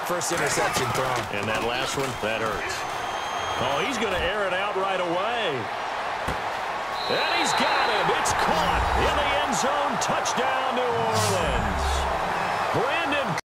first interception thrown. And that last one, that hurts. Oh, he's going to air it out right away. And he's got him. It's caught in the end zone. Touchdown, New Orleans.